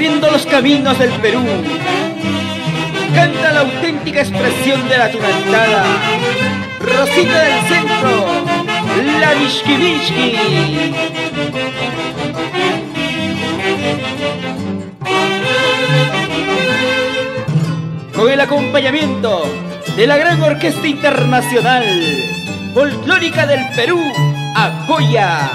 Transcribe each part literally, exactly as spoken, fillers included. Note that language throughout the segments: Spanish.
recorriendo los caminos del Perú. Canta la auténtica expresión de la tunantada, Rosita del Centro, la Mishki Mishki. Con el acompañamiento de la gran orquesta internacional folclórica del Perú, Acoya.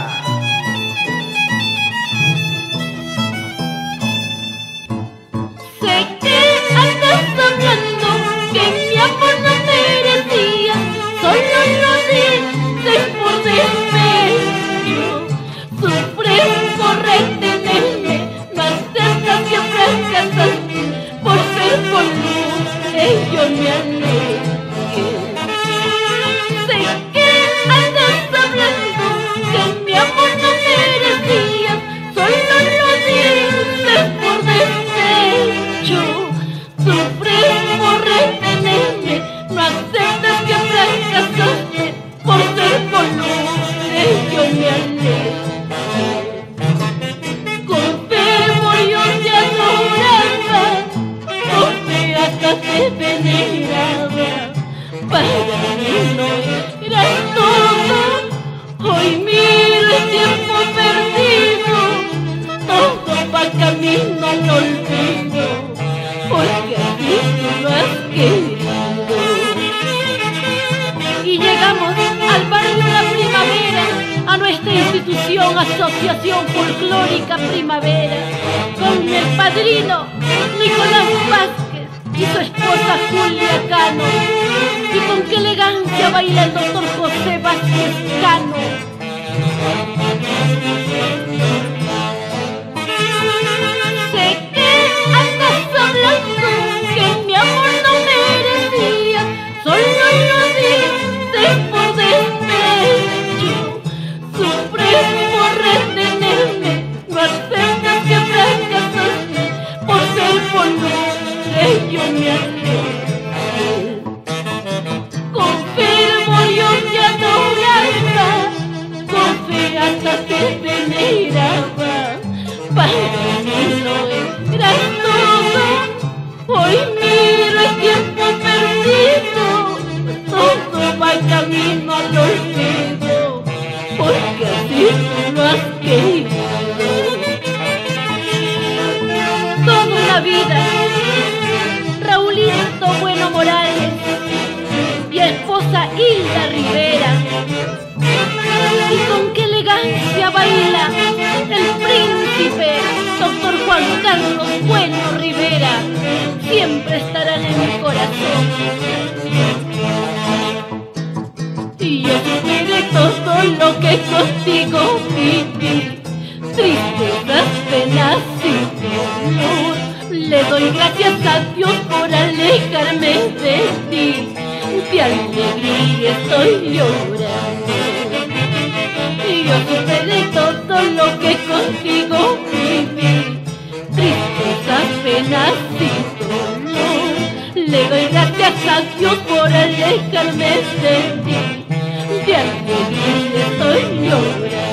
Sé que andas hablando que mi amor no merecía, solo lo dices por despecho. Sufres por retenerme, no aceptas que fracasaste por ser con luz, yo me alegué. Sé que andas hablando que mi amor no merecía, solo lo dices por despecho. Sufres por retenerme, no aceptas que fracasaste por ser voluble, yo me alegué. Con fervor te adoraba, con fe hasta te veneraba. Para mí no eras todo, hoy miro el tiempo perdido, todo va camino al olvido, porque así tú lo has querido. Y llegamos al barrio La Primavera, a nuestra institución, Asociación Folclórica Primavera, con el padrino Nicolás Vázquez y su esposa Julia Cano. Y con qué elegancia baila el doctor José Vázquez Cano. Sé que andas hablando que mi amor no merecía, solo lo dices por despecho. Sufres por retenerme, no aceptas que fracasaste por ser voluble, yo me alegué. Con fervor yo te adoraba, con fe hasta te veneraba. Para mí no eras todo, hoy miro el tiempo perdido, todo va camino al olvido, porque así tú lo has querido. Toda una vida, Raulito Bueno Morales y esposa Hilda Rivera. Y con qué elegancia baila el príncipe doctor Juan Carlos Bueno Rivera, siempre estarán en mi corazón. Y yo superé todo lo que contigo viví, tristezas, penas y dolor. Le doy gracias a Dios por alejarme de ti, de alegría estoy llorando. Y yo superé todo lo que contigo viví, tristezas, penas y dolor. Le doy gracias a Dios por alejarme de ti, de alegría estoy llorando.